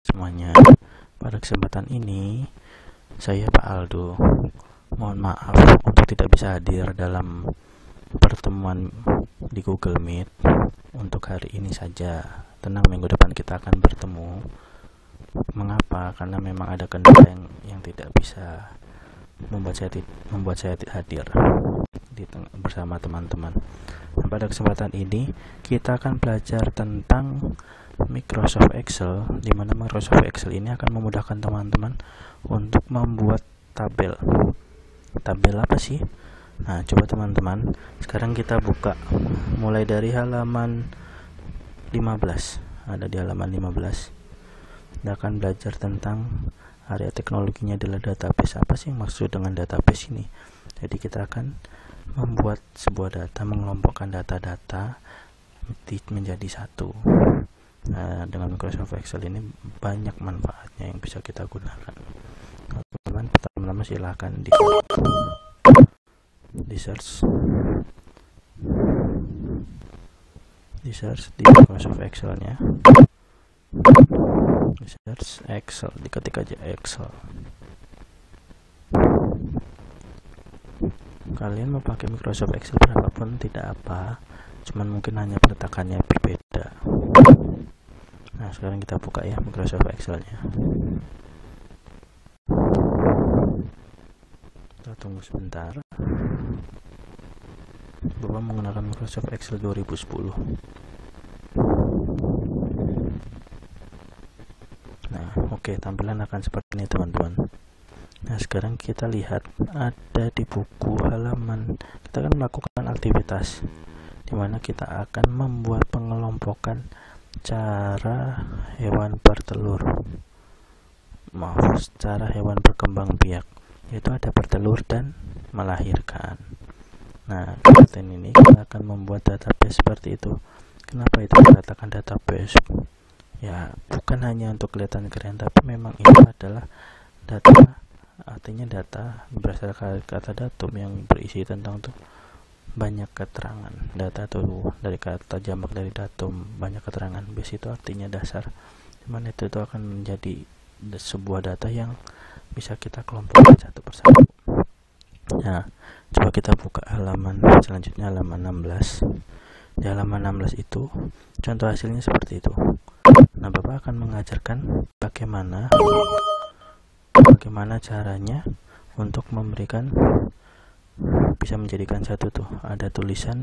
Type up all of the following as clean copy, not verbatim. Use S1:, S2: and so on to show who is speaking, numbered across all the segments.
S1: semuanya. Pada kesempatan ini saya Pak Aldo mohon maaf untuk tidak bisa hadir dalam pertemuan di Google Meet untuk hari ini saja. Tenang, minggu depan kita akan bertemu. Mengapa? Karena memang ada kendala yang tidak bisa membuat saya hadir bersama teman-teman. Nah, pada kesempatan ini kita akan belajar tentang Microsoft Excel, di mana Microsoft Excel ini akan memudahkan teman-teman untuk membuat tabel. Tabel apa sih? Nah, coba teman-teman, sekarang kita buka mulai dari halaman 15. Ada di halaman 15. Kita akan belajar tentang area teknologinya adalah database. Apa sih yang maksud dengan database ini? Jadi kita akan membuat sebuah data, mengelompokkan data-data menjadi satu. Nah, dengan Microsoft Excel ini banyak manfaatnya yang bisa kita gunakan. Teman-teman, pertama-tama silahkan di search di Microsoft Excel-nya. Search Excel, diketik aja Excel. Kalian mau pakai Microsoft Excel berapapun tidak apa, cuman mungkin hanya peletakannya berbeda. Nah, sekarang kita buka ya Microsoft Excel-nya. Kita tunggu sebentar. Bapak menggunakan Microsoft Excel 2010. Nah, oke, tampilan akan seperti ini teman-teman. Nah, sekarang kita lihat ada di buku halaman. Kita akan melakukan aktivitas di mana kita akan membuat pengelompokan cara hewan bertelur. Cara hewan berkembang biak, yaitu ada bertelur dan melahirkan. Nah, ini kita akan membuat database seperti itu. Kenapa itu dikatakan database? Ya, bukan hanya untuk kelihatan keren, tapi memang itu adalah data. Artinya data berdasarkan kata datum yang berisi tentang tuh banyak keterangan. Data tuh dari kata jamak dari datum, banyak keterangan. Base itu artinya dasar. Dimana itu akan menjadi sebuah data yang bisa kita kelompokkan satu persatu. Nah, coba kita buka halaman selanjutnya, halaman 16. Di halaman 16 itu contoh hasilnya seperti itu. Nah, Bapak akan mengajarkan bagaimana caranya untuk memberikan, bisa menjadikan satu tuh, ada tulisan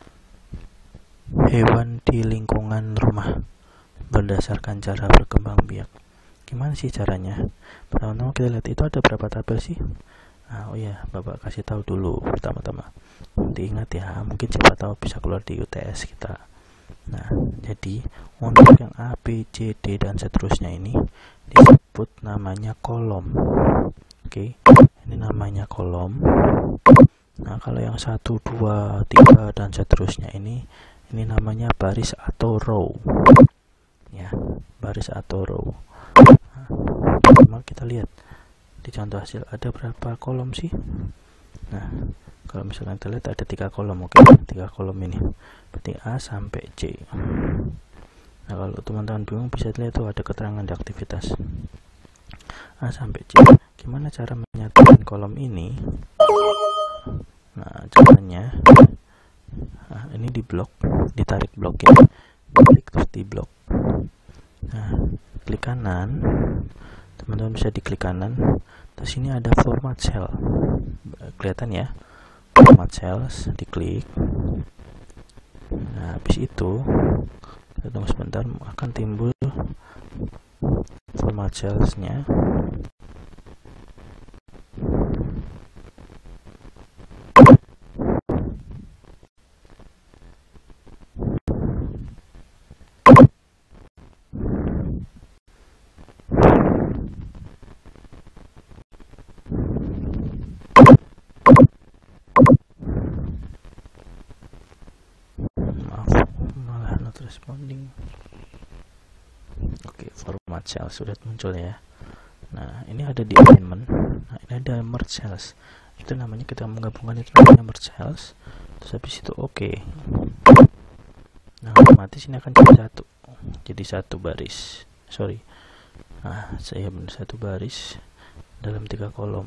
S1: hewan di lingkungan rumah berdasarkan cara berkembang biak. Gimana sih caranya? Pertama-tama kita lihat itu ada berapa tabel sih? Nah, oh ya, Bapak kasih tahu dulu pertama-tama. Diingat ya, mungkin siapa tahu bisa keluar di UTS kita. Nah, jadi untuk yang A, B, C, D dan seterusnya ini disebut namanya kolom. Oke, ini namanya kolom. Nah, kalau yang 1, 2, 3 dan seterusnya ini namanya baris atau row. Ya, baris atau row. Nah, kita lihat di contoh hasil ada berapa kolom sih? Nah, kalau misalkan kita lihat ada 3 kolom. Oke, 3 kolom ini berarti A sampai C. Nah, kalau teman-teman bingung bisa lihat tuh ada keterangan di aktivitas A sampai C. Gimana cara menyatukan kolom ini? Nah, caranya ini di blok, ditarik blok ini, klik terus di blok. Nah, klik kanan, teman-teman bisa diklik kanan. Terus ini ada format cell, kelihatan ya, format cells, diklik. Nah, habis itu kita tunggu sebentar, akan timbul format cellsnya. Responding. Oke, format cell sudah muncul ya. Nah, ini ada di alignment. Nah, ini ada merge cells. Itu namanya, kita menggabungkan itu namanya merge cells. Terus habis itu oke. Nah, otomatis ini akan jadi satu baris. Nah, saya satu baris dalam 3 kolom.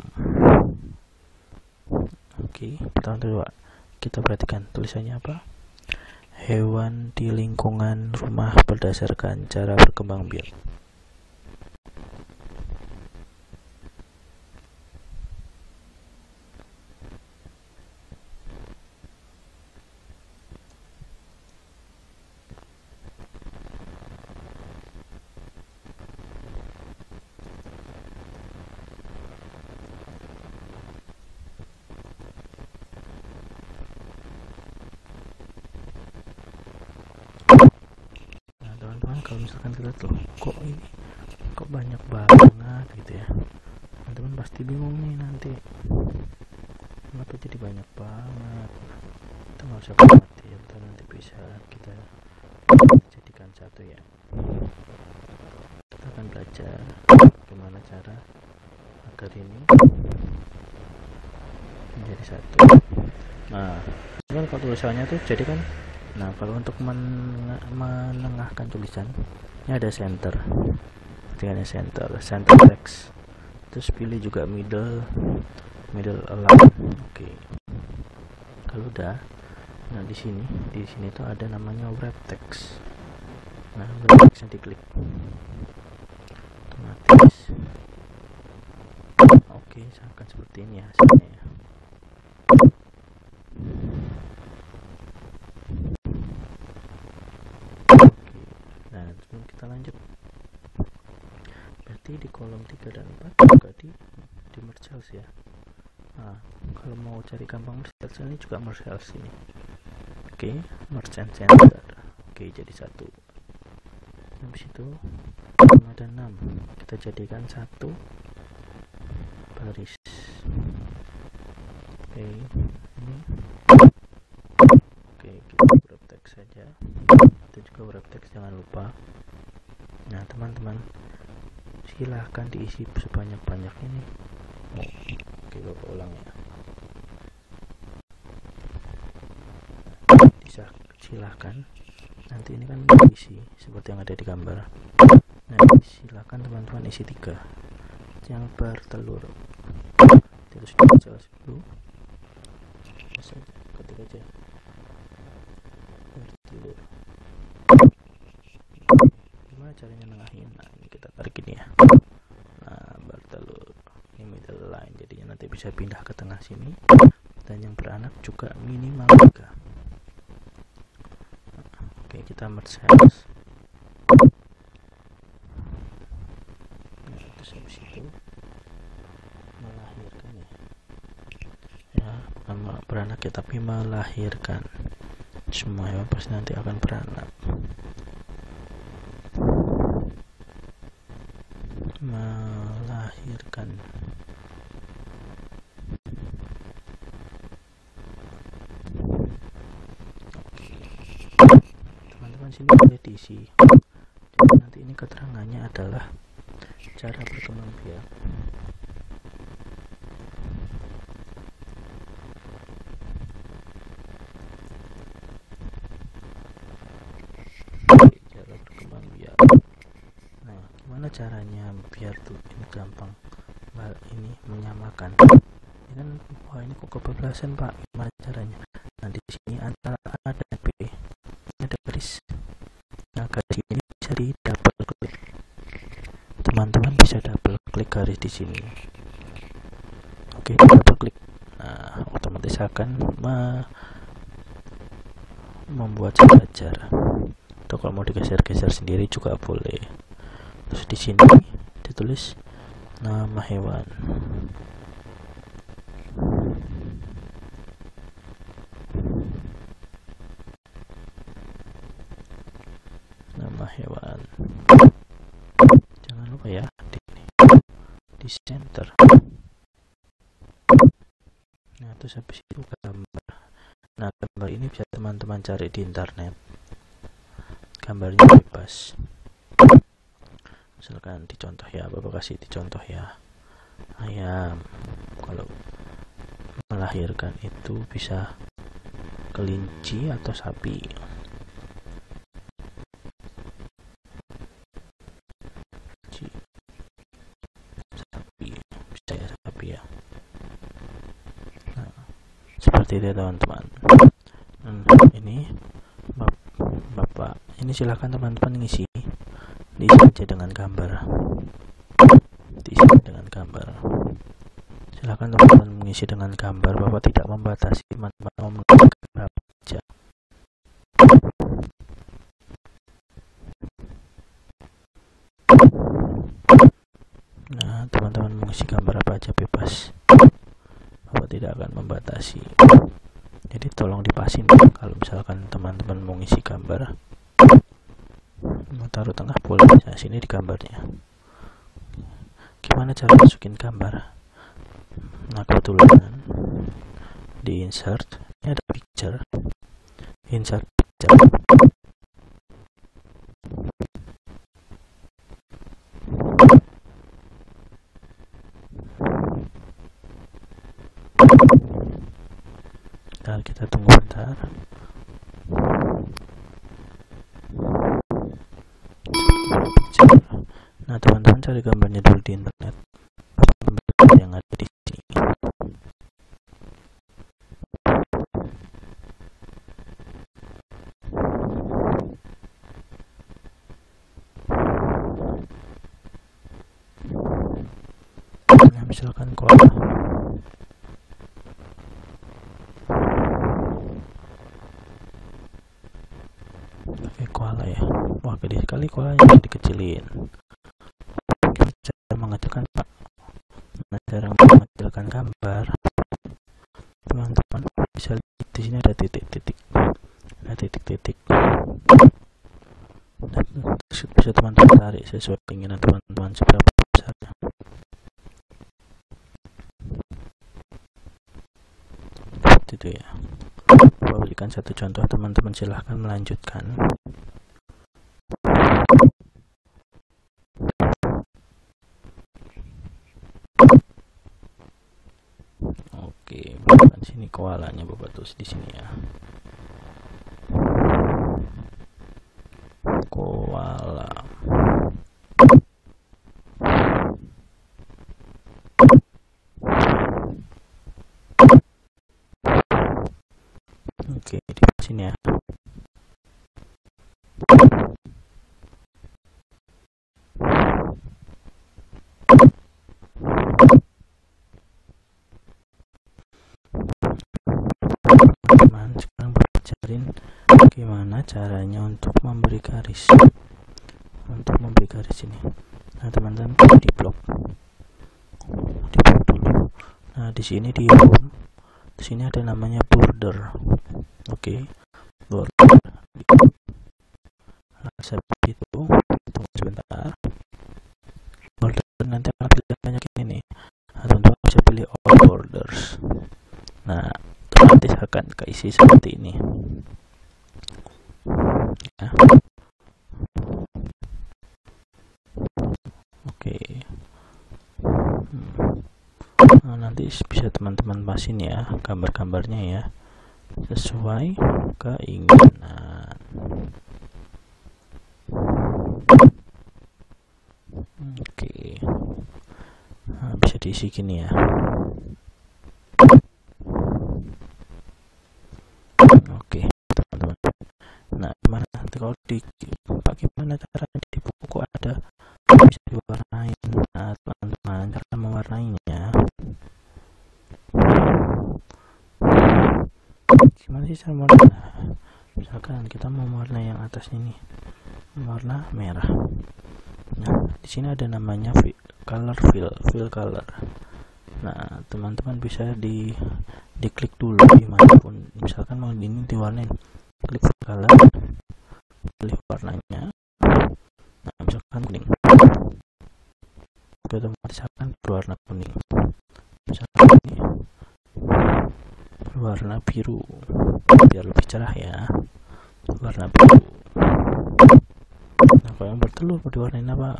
S1: Oke, pertama kedua kita perhatikan tulisannya apa. Hewan di lingkungan rumah berdasarkan cara berkembang biak. Teman-teman, kalau misalkan kita tuh kok banyak banget gitu ya, teman-teman pasti bingung nih nanti kenapa jadi banyak banget. Kita nggak usah khawatir, nanti bisa kita jadikan satu ya. Kita akan belajar bagaimana cara agar ini menjadi satu. Nah, kan kalau tulisannya tuh jadi kan. Nah, kalau untuk menengahkan tulisan, ini ada center. Ketikanya center text. Terus pilih juga middle align. Oke. Kalau udah, nah di sini tuh ada namanya wrap text. Nah, wrap textnya diklik. Otomatis. Oke, akan seperti ini ya hasilnya. Kita lanjut. Berarti di kolom 3 dan 4 juga di merge cells ya. Nah, kalau mau cari gampang merge cells ini juga merge cells ini. Oke, merge and center. Oke, jadi satu. Habis itu 5 dan 6 kita jadikan satu baris. Oke, ini. Oke, kita wrap text saja. Itu juga wrap text, jangan lupa. Nah, teman-teman, silahkan diisi sebanyak-banyak ini. Oke, bapak ulang ya. Silahkan. Nanti ini kan diisi seperti yang ada di gambar. Nah, silahkan teman-teman isi 3 yang bertelur. Terus kita jelas dulu. Ketik aja bertelur. Caranya nengahin. Nah, ini kita tarik ini ya. Nah, bertelur. Ini middle line, jadinya nanti bisa pindah ke tengah sini. Dan yang beranak juga minimal 3. Nah, oke, kita merge cells. Nah, terus habis itu melahirkan ya. Ya, bukan beranak ya, tapi melahirkan. Semua hewan pasti nanti akan beranak. Melahirkan. Oke, teman-teman sini boleh diisi. Jadi nanti ini keterangannya adalah cara berkembang biak. Cara berkembang biak. Nah, gimana caranya biar tuh ini gampang ini menyamakan. Ini kan, wah ini kok kebablasan Pak, gimana caranya? Nah, di sini antara A dan B ada garis. Nah, garis ini bisa di double klik. Teman-teman bisa double klik garis di sini. Oke, double klik. Nah, otomatis akan membuat sejajar. Atau kalau mau digeser-geser sendiri juga boleh. Terus di sini ditulis nama hewan. Nama hewan. Jangan lupa ya di center. Nah, terus habis itu gambar. Nah, gambar ini bisa teman-teman cari di internet. Gambarnya bebas. Misalkan dicontoh ya, Bapak kasih dicontoh ya. Ayam. Kalau melahirkan itu bisa kelinci atau sapi. saya tapi ya. Nah, seperti itu teman-teman. Ini Bapak, ini silakan teman-teman diisi aja dengan gambar. Diisi dengan gambar. Silakan teman-teman mengisi dengan gambar. Bapak tidak membatasi teman-teman mau menggunakan berapa aja. Nah, teman-teman mengisi gambar apa aja bebas. Bapak tidak akan membatasi. Jadi tolong dipasin kalau misalkan teman-teman mau ngisi gambar. Mau taruh tengah boleh. Nah, sini di gambarnya. Gimana cara masukin gambar? Nah, kebetulan di insert ini ada picture. Insert picture. Nah, kita tunggu bentar. Nah, teman-teman cari gambarnya dulu di internet. Yang ada di sini. Nah, misalkan koala. Pakai koala ya. Wah, gede sekali koalanya, dikecilin. Cara mengecilkan Pak. Nah, cara mengecilkan gambar, teman-teman bisa lihat di sini ada titik-titik. Ada titik-titik. Nah, bisa teman-teman tarik sesuai keinginan teman-teman seberapa besarnya. Seperti itu ya. Saya berikan satu contoh, teman-teman silahkan melanjutkan. Oke, bukan sini koalanya Bapak tulis di sini ya. Koala. Oke, di sini ya. Teman, sekarang belajarin gimana caranya untuk memberi garis. Untuk memberi garis ini. Nah, teman-teman di blok. Di blok dulu. Nah, di sini di home. Di sini ada namanya border. Oke. Border. Nah, seperti itu. Tunggu sebentar. Border nanti akan pilihannya gini nih. Nah, teman-teman bisa pilih all borders. Nah, nanti akan keisi seperti ini ya. Oke. Nah, nanti bisa teman-teman pasin ya gambar-gambarnya ya sesuai keinginan. Oke. Nah, bisa diisi gini ya. Oke, teman-teman. Nah, gimana nanti kalau bagaimana caranya di buku ada bisa diwarnain. Nah, teman-teman, cara mewarnainya gimana sih cara mewarnai? Misalkan kita mau warna yang atas ini warna merah. Nah, di sini ada namanya color fill color. Nah, teman-teman bisa diklik dulu dimanapun. Misalkan mau ini diwarnain, klik fill color, pilih warnanya. Nah, misalkan kuning, otomatis akan berwarna kuning. Misalkan ini berwarna biru biar lebih cerah ya, warna biru. Nah, kalau yang bertelur mau diwarnain apa?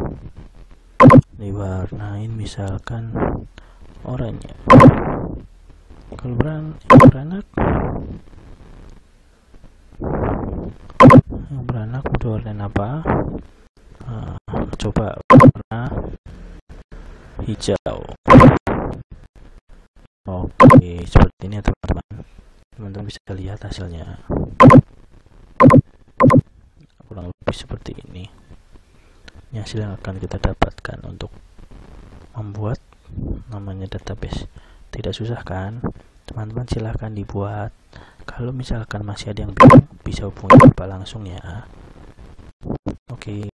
S1: Diwarnain misalkan oranye. Kalau beranak mau diwarnain apa? Coba warna hijau. Oke, seperti ini ya teman-teman. Teman-teman bisa lihat hasilnya. Kurang lebih seperti ini. Ini hasil yang akan kita dapatkan untuk membuat namanya database. Tidak susah kan? Teman-teman silahkan dibuat. Kalau misalkan masih ada yang bingung, bisa hubungi Bapak langsung ya. Oke.